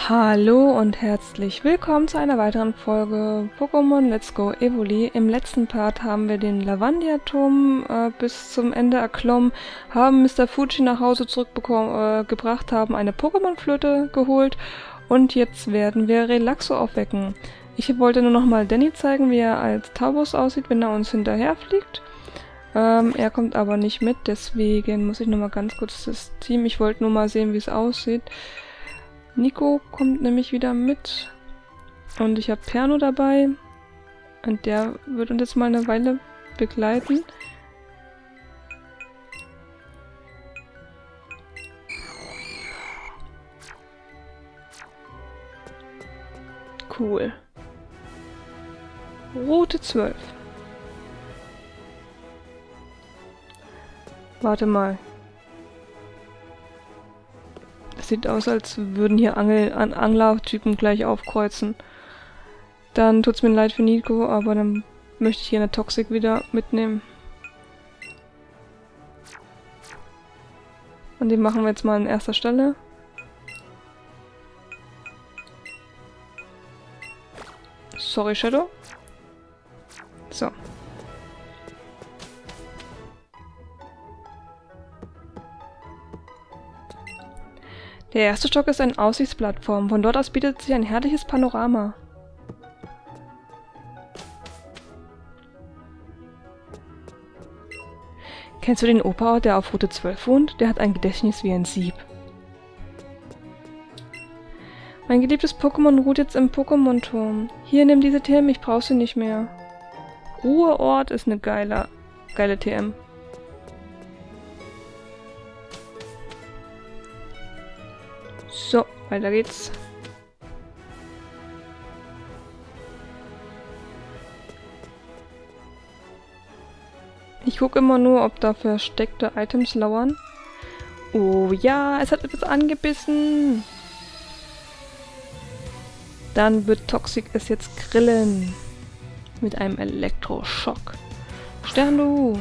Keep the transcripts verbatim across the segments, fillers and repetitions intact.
Hallo und herzlich willkommen zu einer weiteren Folge Pokémon Let's Go Evoli. Im letzten Part haben wir den Lavandia-Turm äh, bis zum Ende erklommen, haben Mister Fuji nach Hause zurückgebracht, äh, haben eine Pokémon-Flöte geholt und jetzt werden wir Relaxo aufwecken. Ich wollte nur noch mal Danny zeigen, wie er als Taubos aussieht, wenn er uns hinterher fliegt. Ähm, er kommt aber nicht mit, deswegen muss ich noch mal ganz kurz das Team, ich wollte nur mal sehen, wie es aussieht. Nico kommt nämlich wieder mit und ich habe Perno dabei und der wird uns jetzt mal eine Weile begleiten. Cool. Route zwölf. Warte mal. Sieht aus, als würden hier Angel an Angler-Typen gleich aufkreuzen. Dann tut's mir leid für Nico, aber dann möchte ich hier eine Toxic wieder mitnehmen. Und den machen wir jetzt mal an erster Stelle. Sorry, Shadow. So. Der erste Stock ist eine Aussichtsplattform. Von dort aus bietet sich ein herrliches Panorama. Kennst du den Opa, der auf Route zwölf wohnt? Der hat ein Gedächtnis wie ein Sieb. Mein geliebtes Pokémon ruht jetzt im Pokémon-Turm. Hier, nimm diese T M, ich brauch sie nicht mehr. Ruheort ist eine geile, geile T M. So, weiter geht's. Ich gucke immer nur, ob da versteckte Items lauern. Oh ja, es hat etwas angebissen. Dann wird Toxic es jetzt grillen. Mit einem Elektroschock. Sterndu!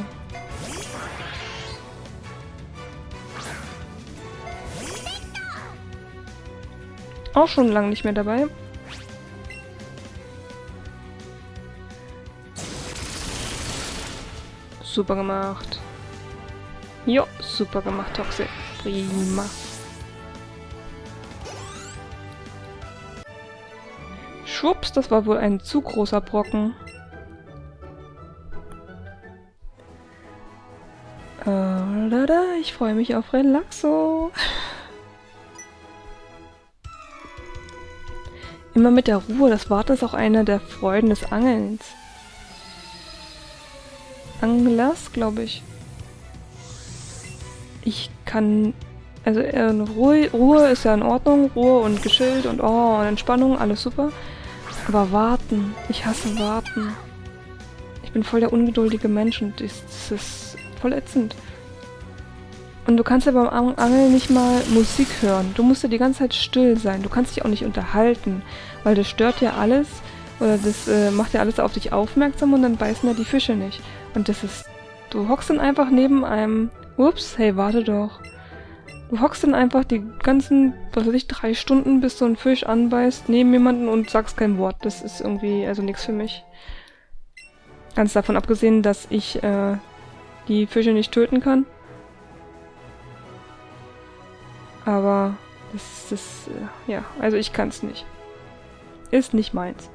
Auch schon lange nicht mehr dabei. Super gemacht. Jo, super gemacht, Toxic. Prima. Schwupps, das war wohl ein zu großer Brocken. Äh, da, da, ich freue mich auf Relaxo. Immer mit der Ruhe, das Warten ist auch eine der Freuden des Angelns. Anglers, glaube ich. Ich kann... Also äh, Ruhe, Ruhe ist ja in Ordnung, Ruhe und gechillt und oh, und Entspannung, alles super. Aber warten, ich hasse warten. Ich bin voll der ungeduldige Mensch und das, das ist voll ätzend. Und du kannst ja beim Angeln nicht mal Musik hören. Du musst ja die ganze Zeit still sein. Du kannst dich auch nicht unterhalten, weil das stört ja alles oder das äh, macht ja alles auf dich aufmerksam und dann beißen ja die Fische nicht. Und das ist... Du hockst dann einfach neben einem... Ups, hey, warte doch. Du hockst dann einfach die ganzen, was weiß ich, drei Stunden, bis so ein Fisch anbeißt, neben jemanden und sagst kein Wort. Das ist irgendwie also nichts für mich. Ganz davon abgesehen, dass ich äh, die Fische nicht töten kann. Aber das, das, äh, ja, also ich kann es nicht. Ist nicht meins.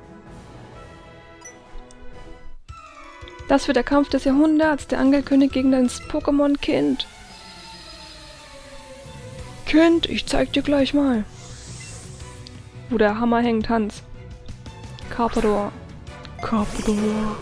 Das wird der Kampf des Jahrhunderts, der Angelkönig gegen das Pokémon-Kind. Kind, ich zeig dir gleich mal. Wo der Hammer hängt, Hans. Carpador. Carpador.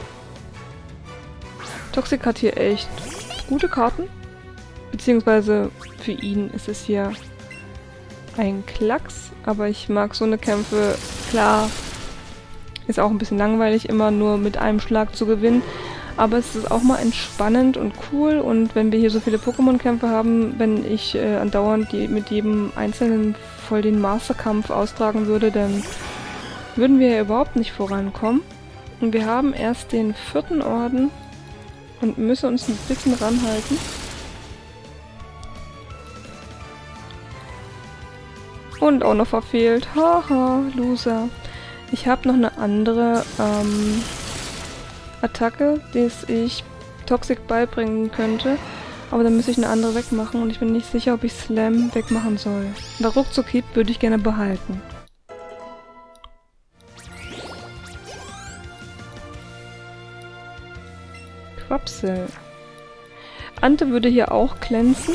Toxic hat hier echt gute Karten. Beziehungsweise für ihn ist es hier ein Klacks, aber ich mag so eine Kämpfe. Klar, ist auch ein bisschen langweilig, immer nur mit einem Schlag zu gewinnen, aber es ist auch mal entspannend und cool und wenn wir hier so viele Pokémon-Kämpfe haben, wenn ich äh, andauernd die, mit jedem einzelnen voll den Masterkampf austragen würde, dann würden wir ja überhaupt nicht vorankommen. Und wir haben erst den vierten Orden und müssen uns ein bisschen ranhalten. Und auch noch verfehlt. Haha, Loser. Ich habe noch eine andere ähm, Attacke, die ich Toxic beibringen könnte. Aber dann müsste ich eine andere wegmachen und ich bin nicht sicher, ob ich Slam wegmachen soll. Der Ruckzuck-Hieb würde ich gerne behalten. Quapsel. Ante würde hier auch glänzen.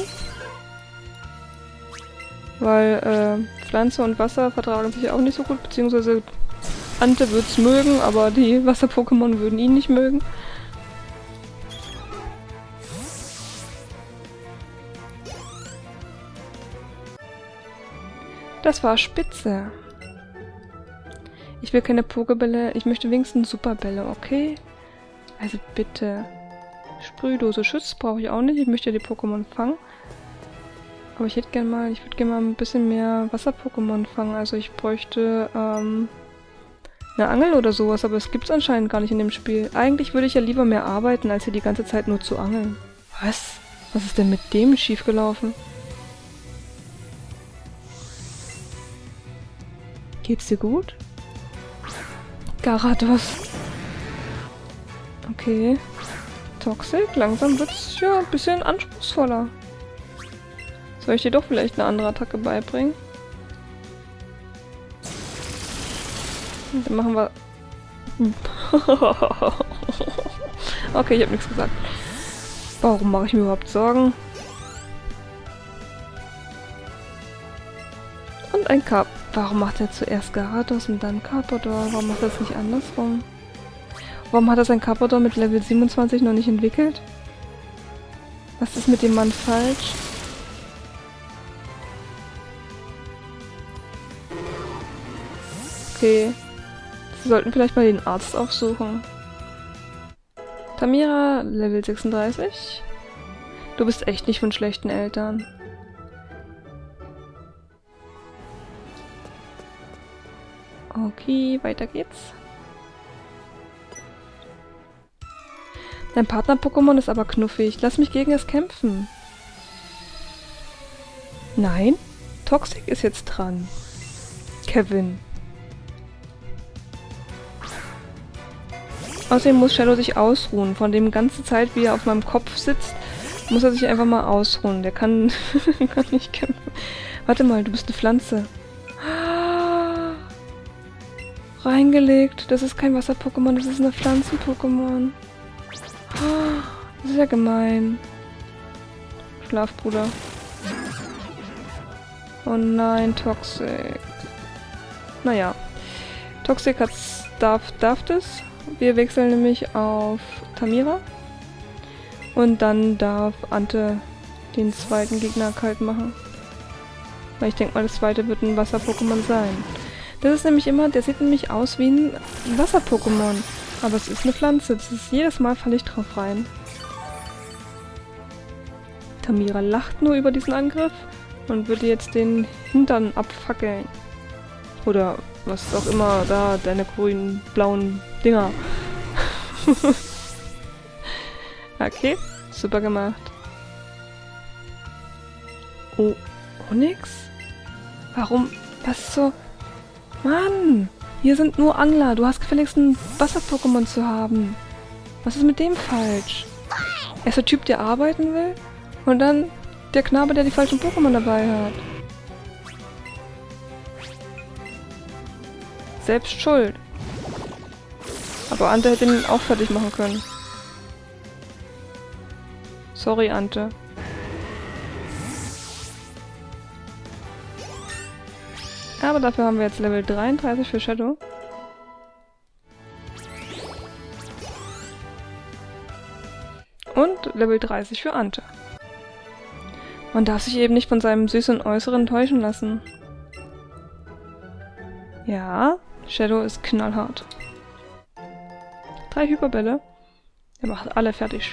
Weil äh, Pflanze und Wasser vertragen sich auch nicht so gut, beziehungsweise Ante würde es mögen, aber die Wasser-Pokémon würden ihn nicht mögen. Das war spitze. Ich will keine Pokébälle, ich möchte wenigstens Superbälle, okay? Also bitte. Sprühdose Schutz brauche ich auch nicht, ich möchte ja die Pokémon fangen. Aber ich hätte gerne mal, ich würde gerne mal ein bisschen mehr Wasser-Pokémon fangen. Also ich bräuchte ähm, eine Angel oder sowas, aber es gibt es anscheinend gar nicht in dem Spiel. Eigentlich würde ich ja lieber mehr arbeiten, als hier die ganze Zeit nur zu angeln. Was? Was ist denn mit dem schiefgelaufen? Geht's dir gut? Garados. Okay. Toxic, langsam wird's ja ein bisschen anspruchsvoller. Soll ich dir doch vielleicht eine andere Attacke beibringen? Dann machen wir... Okay, ich habe nichts gesagt. Warum mache ich mir überhaupt Sorgen? Und ein Carp. Warum macht er zuerst Garados und dann Carpador? Warum macht er das nicht andersrum? Warum hat er sein Carpador mit Level siebenundzwanzig noch nicht entwickelt? Was ist mit dem Mann falsch? Okay. Sie sollten vielleicht mal den Arzt aufsuchen. Tamira, Level sechsunddreißig. Du bist echt nicht von schlechten Eltern. Okay, weiter geht's. Dein Partner-Pokémon ist aber knuffig. Lass mich gegen es kämpfen. Nein? Toxic ist jetzt dran. Kevin. Außerdem muss Shadow sich ausruhen. Von dem ganze Zeit, wie er auf meinem Kopf sitzt, muss er sich einfach mal ausruhen. Der kann, kann nicht kämpfen. Warte mal, du bist eine Pflanze. Reingelegt. Das ist kein Wasser-Pokémon, das ist eine Pflanzen-Pokémon. Das ist ja gemein. Schlaf, Bruder. Oh nein, Toxic. Naja. Toxic hat's, darf, darf das. Wir wechseln nämlich auf Tamira. Und dann darf Ante den zweiten Gegner kalt machen. Weil ich denke mal, das zweite wird ein Wasser-Pokémon sein. Das ist nämlich immer, der sieht nämlich aus wie ein Wasser-Pokémon. Aber es ist eine Pflanze. Das ist jedes Mal falle ich drauf rein. Tamira lacht nur über diesen Angriff und würde jetzt den Hintern abfackeln. Oder was auch immer da, deine grünen, blauen Dinger. Okay, super gemacht. Oh, Onyx? Warum? Was so? Mann! Hier sind nur Angler. Du hast gefälligst ein Wasser-Pokémon zu haben. Was ist mit dem falsch? Er ist der Typ, der arbeiten will? Und dann der Knabe, der die falschen Pokémon dabei hat. Selbst schuld. Aber Ante hätte ihn auch fertig machen können. Sorry, Ante. Aber dafür haben wir jetzt Level dreiunddreißig für Shadow. Und Level dreißig für Ante. Man darf sich eben nicht von seinem süßen Äußeren täuschen lassen. Ja, Shadow ist knallhart. Drei Hyperbälle. Er macht alle fertig.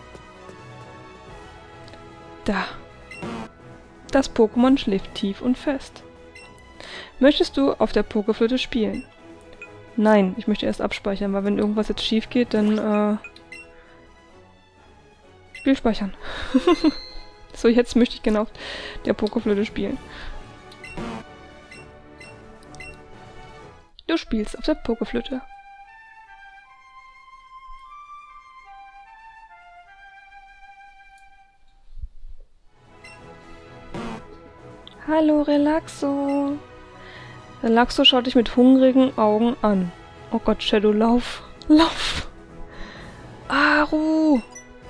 Da. Das Pokémon schläft tief und fest. Möchtest du auf der Pokeflöte spielen? Nein, ich möchte erst abspeichern, weil wenn irgendwas jetzt schief geht, dann äh... Spiel speichern. So, jetzt möchte ich genau auf der Pokeflöte spielen. Du spielst auf der Pokeflöte. Hallo, Relaxo. Relaxo schaut dich mit hungrigen Augen an. Oh Gott, Shadow, lauf. Lauf. Aru.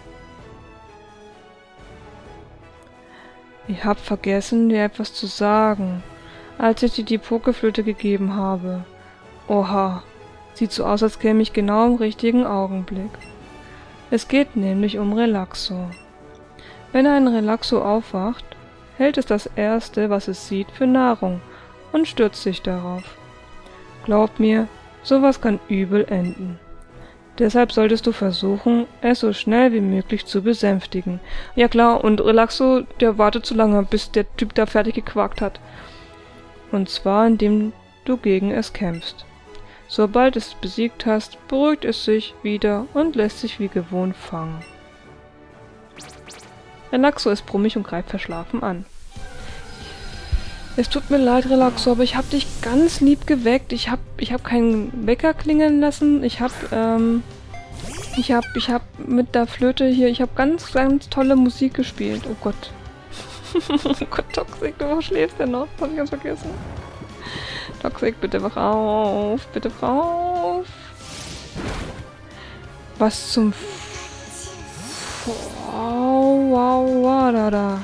Ich hab vergessen, dir etwas zu sagen, als ich dir die Pokeflöte gegeben habe. Oha. Sieht so aus, als käme ich genau im richtigen Augenblick. Es geht nämlich um Relaxo. Wenn ein Relaxo aufwacht, hält es das Erste, was es sieht, für Nahrung und stürzt sich darauf. Glaub mir, sowas kann übel enden. Deshalb solltest du versuchen, es so schnell wie möglich zu besänftigen. Ja klar, und Relaxo, der wartet zu lange, bis der Typ da fertig gequakt hat. Und zwar, indem du gegen es kämpfst. Sobald es besiegt hast, beruhigt es sich wieder und lässt sich wie gewohnt fangen. Relaxo ist brummig und greift verschlafen an. Es tut mir leid, Relaxo, aber ich hab dich ganz lieb geweckt. Ich hab, ich hab keinen Wecker klingeln lassen. Ich hab, ähm, ich hab, ich hab mit der Flöte hier, ich hab ganz, ganz tolle Musik gespielt. Oh Gott. Oh Gott, Toxic, du schläfst ja noch. Das hab ich ganz vergessen. Toxic, bitte wach auf. Bitte wach auf. Was zum F Wow, wow, wow, da, da.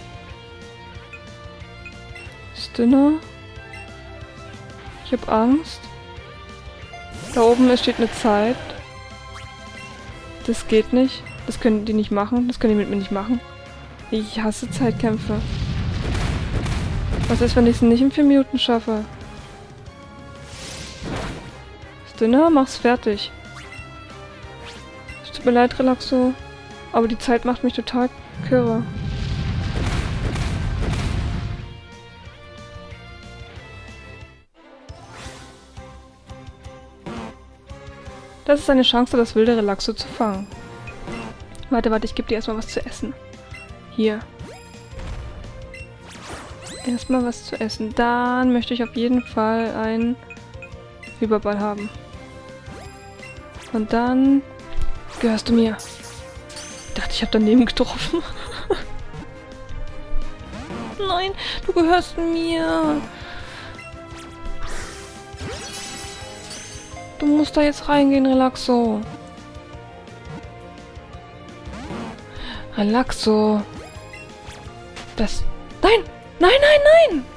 Ist dünner? Ich hab Angst. Da oben steht eine Zeit. Das geht nicht. Das können die nicht machen. Das können die mit mir nicht machen. Ich hasse Zeitkämpfe. Was ist, wenn ich es nicht in vier Minuten schaffe? Ist dünner? Mach's fertig. Es tut mir leid, Relaxo. Aber die Zeit macht mich total kirre. Das ist eine Chance, das wilde Relaxo zu fangen. Warte, warte, ich gebe dir erstmal was zu essen. Hier. Erstmal was zu essen. Dann möchte ich auf jeden Fall einen Überball haben. Und dann gehörst du mir. Ich dachte, ich habe daneben getroffen. Nein, du gehörst mir. Du musst da jetzt reingehen, Relaxo. Relaxo. Das... Nein! Nein, nein, nein!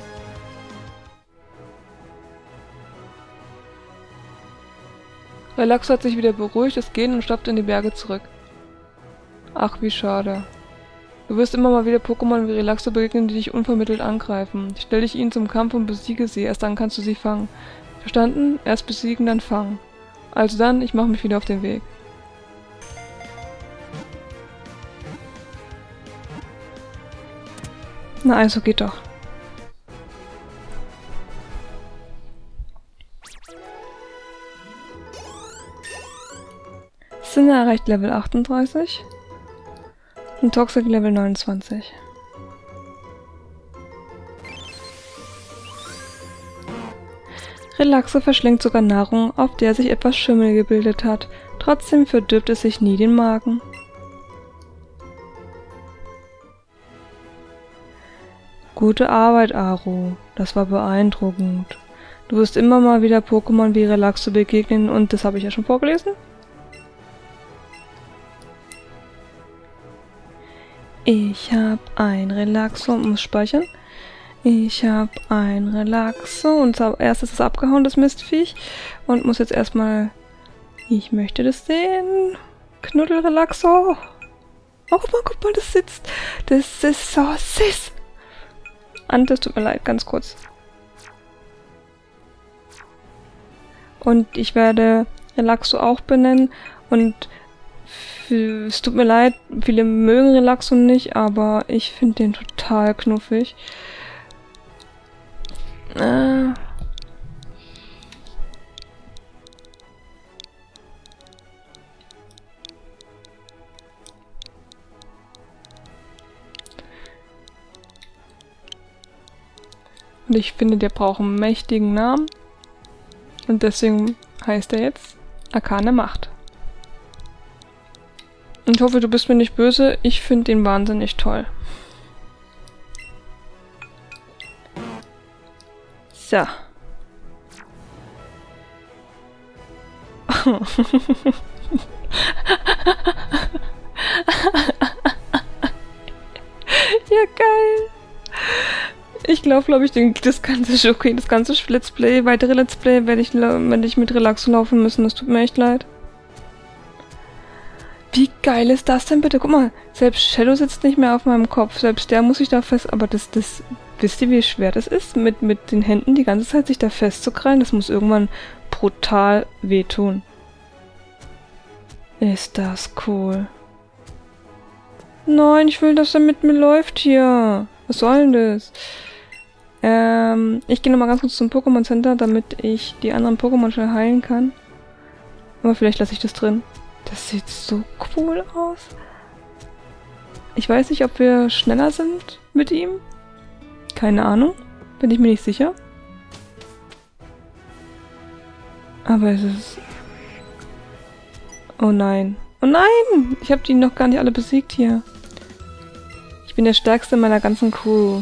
Relaxo hat sich wieder beruhigt, es geht und stapft in die Berge zurück. Ach, wie schade. Du wirst immer mal wieder Pokémon wie Relaxo begegnen, die dich unvermittelt angreifen. Stell dich ihnen zum Kampf und besiege sie, erst dann kannst du sie fangen. Verstanden? Erst besiegen, dann fangen. Also dann, ich mache mich wieder auf den Weg. Na also, geht doch. Sinne erreicht Level achtunddreißig. Und Toxic Level neunundzwanzig. Relaxo verschlingt sogar Nahrung, auf der sich etwas Schimmel gebildet hat. Trotzdem verdirbt es sich nie den Magen. Gute Arbeit, Aru. Das war beeindruckend. Du wirst immer mal wieder Pokémon wie Relaxo begegnen und das habe ich ja schon vorgelesen. Ich habe ein Relaxo und muss speichern. Ich habe ein Relaxo und erst ist es abgehauen, das Mistviech. Und muss jetzt erstmal... Ich möchte das sehen. Knuddel Relaxo. Oh, guck mal, guck mal, das sitzt. Das ist so süß. Und das tut mir leid, ganz kurz. Und ich werde Relaxo auch benennen. Und es tut mir leid, viele mögen Relaxo nicht, aber ich finde den total knuffig. Äh. Und ich finde, der braucht einen mächtigen Namen. Und deswegen heißt er jetzt Arkane Macht. Ich hoffe, du bist mir nicht böse. Ich finde den wahnsinnig toll. So. Ja, geil. Ich glaube, glaube ich, den, das ganze okay, das ganze Let's Play, weitere Let's Play werde ich, werde ich mit Relaxo laufen müssen. Das tut mir echt leid. Wie geil ist das denn bitte? Guck mal, selbst Shadow sitzt nicht mehr auf meinem Kopf. Selbst der muss sich da fest... Aber das, das... Wisst ihr, wie schwer das ist, mit, mit den Händen die ganze Zeit sich da festzukrallen? Das muss irgendwann brutal wehtun. Ist das cool. Nein, ich will, dass er mit mir läuft hier. Was soll denn das? Ähm, ich gehe nochmal ganz kurz zum Pokémon Center, damit ich die anderen Pokémon schnell heilen kann. Aber vielleicht lasse ich das drin. Das sieht so cool aus. Ich weiß nicht, ob wir schneller sind mit ihm. Keine Ahnung. Bin ich mir nicht sicher. Aber es ist... Oh nein. Oh nein! Ich habe die noch gar nicht alle besiegt hier. Ich bin der Stärkste meiner ganzen Crew.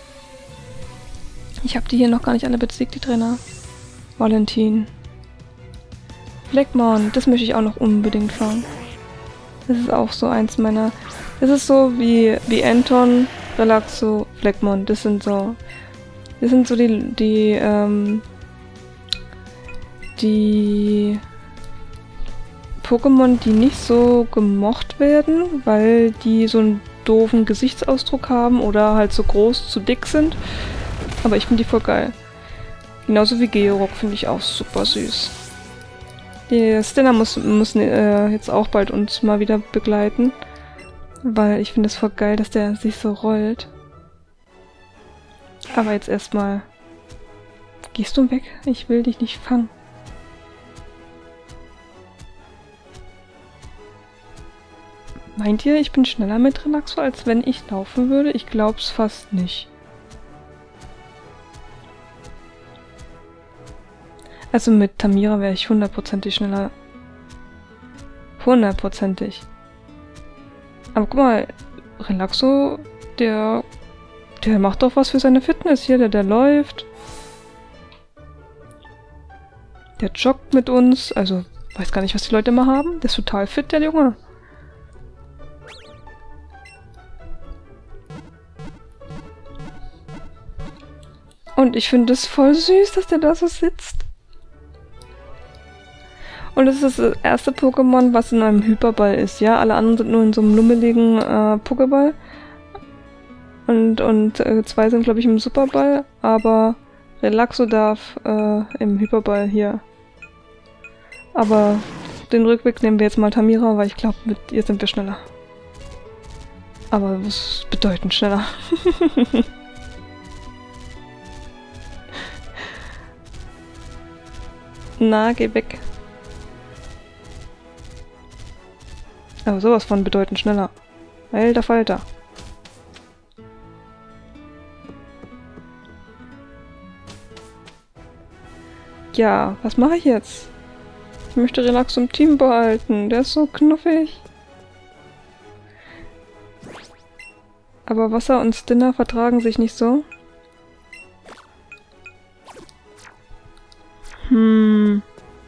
Ich habe die hier noch gar nicht alle besiegt, die Trainer. Valentin. Blackmon, das möchte ich auch noch unbedingt fangen. Das ist auch so eins meiner... Das ist so wie, wie Anton, Relaxo, Blackmon. Das sind so... Das sind so die... Die, ähm... Die... Pokémon, die nicht so gemocht werden, weil die so einen doofen Gesichtsausdruck haben oder halt so groß, zu dick sind. Aber ich finde die voll geil. Genauso wie Georock finde ich auch super süß. Die Stella muss, muss äh, jetzt auch bald uns mal wieder begleiten. Weil ich finde es voll geil, dass der sich so rollt. Aber jetzt erstmal... Gehst du weg? Ich will dich nicht fangen. Meint ihr, ich bin schneller mit Relaxo, als wenn ich laufen würde? Ich glaub's fast nicht. Also mit Tamira wäre ich hundertprozentig schneller. Hundertprozentig. Aber guck mal, Relaxo, der, der macht doch was für seine Fitness hier, der, der läuft. Der joggt mit uns, also weiß gar nicht, was die Leute immer haben. Der ist total fit, der Junge. Und ich finde es voll süß, dass der da so sitzt. Und es ist das erste Pokémon, was in einem Hyperball ist, ja? Alle anderen sind nur in so einem lummeligen äh, Pokéball. Und, und äh, zwei sind, glaube ich, im Superball. Aber Relaxo darf äh, im Hyperball hier. Aber den Rückweg nehmen wir jetzt mal Tamira, weil ich glaube, mit ihr sind wir schneller. Aber das ist bedeutend schneller. Na, geh weg. Aber sowas von bedeutend schneller. Alter Falter. Ja, was mache ich jetzt? Ich möchte Relaxo im Team behalten. Der ist so knuffig. Aber Wasser und Stinner vertragen sich nicht so. Hm.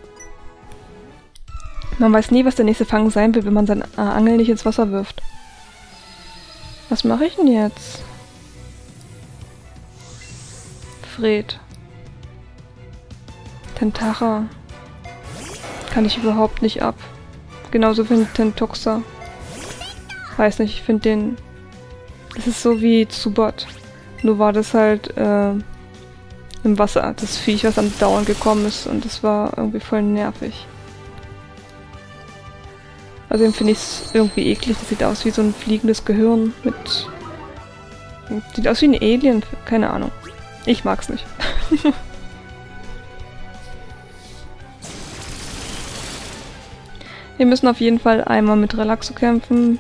Man weiß nie, was der nächste Fang sein will, wenn man sein äh, Angel nicht ins Wasser wirft. Was mache ich denn jetzt? Fred. Tentara. Kann ich überhaupt nicht ab. Genauso wie Tentoxa. Weiß nicht, ich finde den... Das ist so wie Zubat. Nur war das halt äh, im Wasser. Das Viech, was am Dauern gekommen ist. Und das war irgendwie voll nervig. Außerdem finde ich es irgendwie eklig. Das sieht aus wie so ein fliegendes Gehirn mit... Sieht aus wie ein Alien. Keine Ahnung. Ich mag's nicht. Wir müssen auf jeden Fall einmal mit Relaxo kämpfen.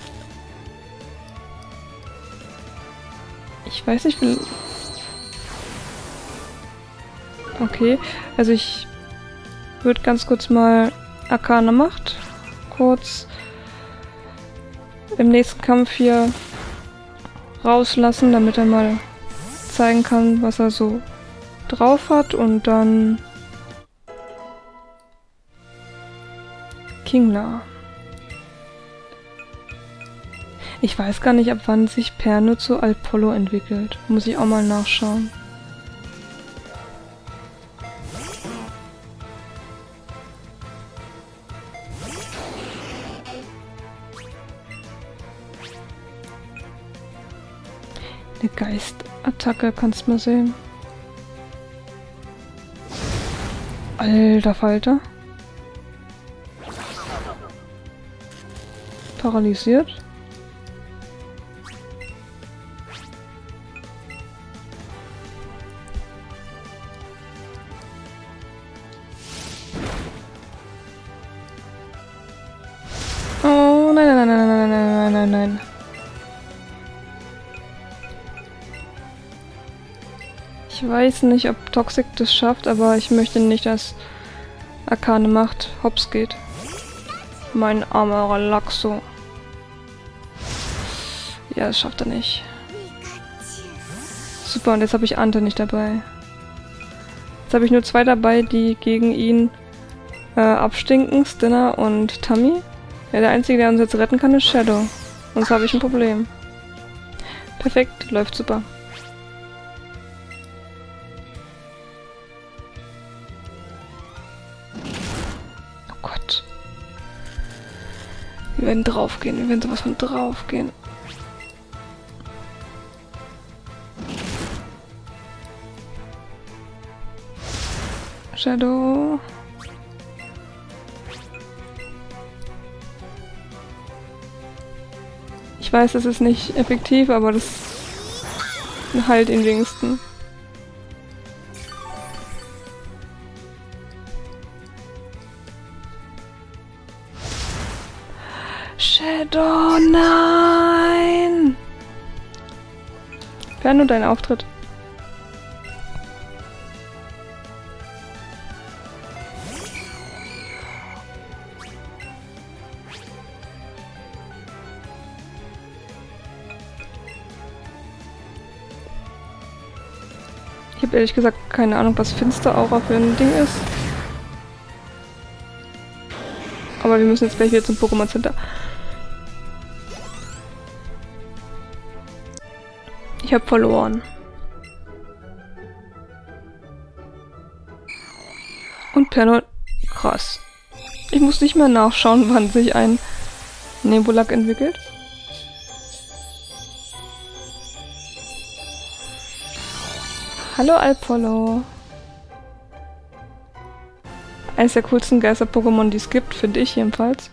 Ich weiß nicht, wie... Okay, also ich würde ganz kurz mal Arkane Macht kurz im nächsten Kampf hier rauslassen, damit er mal zeigen kann, was er so drauf hat, und dann Kingler. Ich weiß gar nicht, ab wann sich Perno zu Alpollo entwickelt. Muss ich auch mal nachschauen. Eine Geistattacke, kannst du mal sehen. Alter Falter. Paralysiert. Oh, nein, nein, nein, nein, nein, nein, nein, nein, nein. Ich weiß nicht, ob Toxic das schafft, aber ich möchte nicht, dass Arkane Macht hops geht. Mein armer Relaxo. Ja, das schafft er nicht. Super, und jetzt habe ich Ante nicht dabei. Jetzt habe ich nur zwei dabei, die gegen ihn äh, abstinken, Stinner und Tammy. Ja, der einzige, der uns jetzt retten kann, ist Shadow. Sonst habe ich ein Problem. Perfekt, läuft super. Oh Gott. Wir werden draufgehen, wir werden sowas von draufgehen. Shadow. Ich weiß, das ist nicht effektiv, aber das heilt ihn wenigstens. Shadow, nein! Perno, dein Auftritt. Ich habe ehrlich gesagt keine Ahnung, was Finsteraura für ein Ding ist. Aber wir müssen jetzt gleich wieder zum Pokémon Center. Ich habe verloren. Und Perno... Krass. Ich muss nicht mehr nachschauen, wann sich ein Nebulak entwickelt. Hallo Alpollo. Eines der coolsten Geister-Pokémon, die es gibt, finde ich jedenfalls.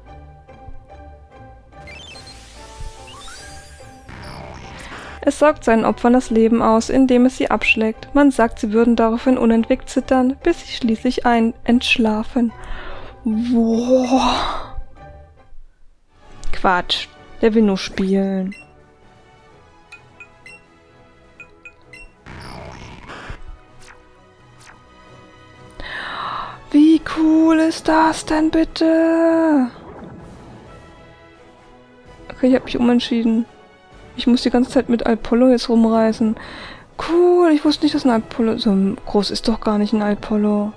Es saugt seinen Opfern das Leben aus, indem es sie abschlägt. Man sagt, sie würden daraufhin unentwegt zittern, bis sie schließlich ein entschlafen. Wow. Quatsch. Der will nur spielen. Wie cool ist das denn bitte? Okay, ich habe mich umentschieden. Ich muss die ganze Zeit mit Alpollo jetzt rumreisen. Cool, ich wusste nicht, dass ein Alpollo... So groß ist doch gar nicht ein Alpollo.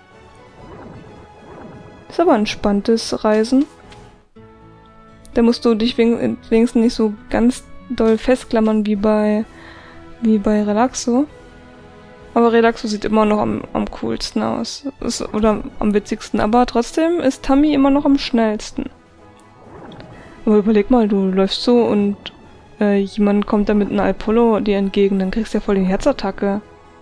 Ist aber ein entspanntes Reisen. Da musst du dich wenigstens nicht so ganz doll festklammern wie bei... wie bei Relaxo. Aber Relaxo sieht immer noch am, am coolsten aus. Ist, oder am witzigsten. Aber trotzdem ist Tammy immer noch am schnellsten. Aber überleg mal, du läufst so und äh, jemand kommt da mit einem Alpollo dir entgegen, dann kriegst du ja voll die Herzattacke.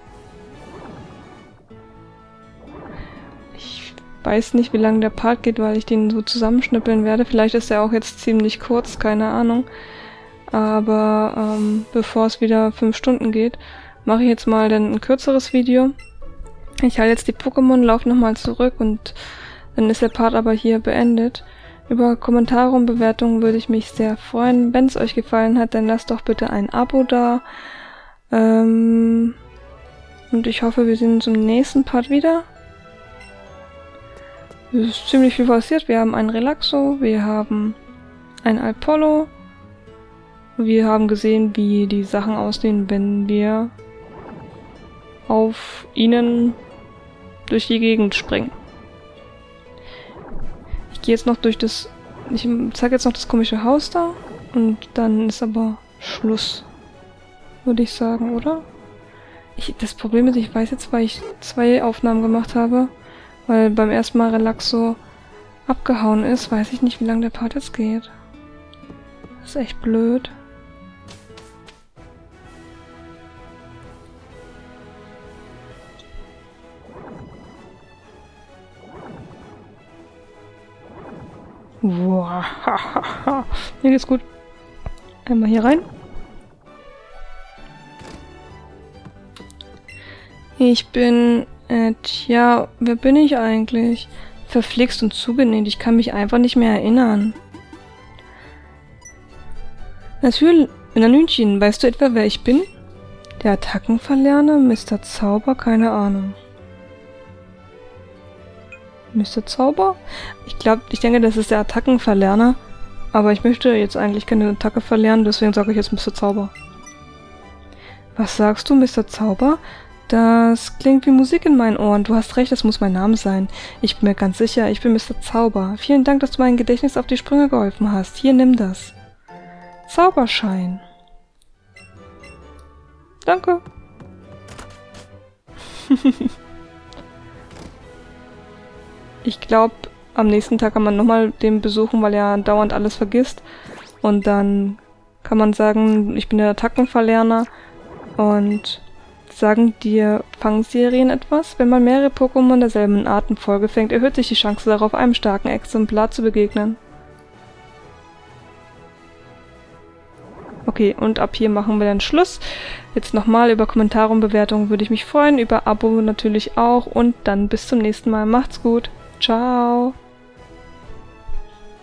Ich weiß nicht, wie lange der Part geht, weil ich den so zusammenschnippeln werde. Vielleicht ist er auch jetzt ziemlich kurz, keine Ahnung. Aber ähm, bevor es wieder fünf Stunden geht, mache ich jetzt mal dann ein kürzeres Video. Ich halte jetzt die Pokémon, laufe nochmal zurück und dann ist der Part aber hier beendet. Über Kommentare und Bewertungen würde ich mich sehr freuen. Wenn es euch gefallen hat, dann lasst doch bitte ein Abo da. Ähm und ich hoffe, wir sehen uns im nächsten Part wieder. Es ist ziemlich viel passiert. Wir haben einen Relaxo, wir haben ein Apollo. Wir haben gesehen, wie die Sachen aussehen, wenn wir auf ihnen durch die Gegend springen. Ich gehe jetzt noch durch das... Ich zeige jetzt noch das komische Haus da und dann ist aber Schluss, würde ich sagen, oder? Ich, das Problem ist, ich weiß jetzt, weil ich zwei Aufnahmen gemacht habe, weil beim ersten Mal Relaxo abgehauen ist, weiß ich nicht, wie lange der Part jetzt geht. Das ist echt blöd. Wow. Mir geht's gut. Einmal hier rein. Ich bin... Äh, tja, wer bin ich eigentlich? Verflixt und zugenäht. Ich kann mich einfach nicht mehr erinnern. Natürlich, Nanünchen, weißt du etwa, wer ich bin? Der Attackenverlerner? Mister Zauber? Keine Ahnung. Mister Zauber? Ich glaube, ich denke, das ist der Attackenverlerner. Aber ich möchte jetzt eigentlich keine Attacke verlernen, deswegen sage ich jetzt Mister Zauber. Was sagst du, Mister Zauber? Das klingt wie Musik in meinen Ohren. Du hast recht, das muss mein Name sein. Ich bin mir ganz sicher, ich bin Mister Zauber. Vielen Dank, dass du mein Gedächtnis auf die Sprünge geholfen hast. Hier, nimm das. Zauberschein. Danke. Ich glaube, am nächsten Tag kann man nochmal den besuchen, weil er dauernd alles vergisst. Und dann kann man sagen, ich bin der Attackenverlerner. Und sagen dir Fangserien etwas? Wenn man mehrere Pokémon derselben Art in Folge fängt, erhöht sich die Chance darauf, einem starken Exemplar zu begegnen. Okay, und ab hier machen wir dann Schluss. Jetzt nochmal über Kommentare und Bewertungen würde ich mich freuen, über Abo natürlich auch und dann bis zum nächsten Mal. Macht's gut. Ciao.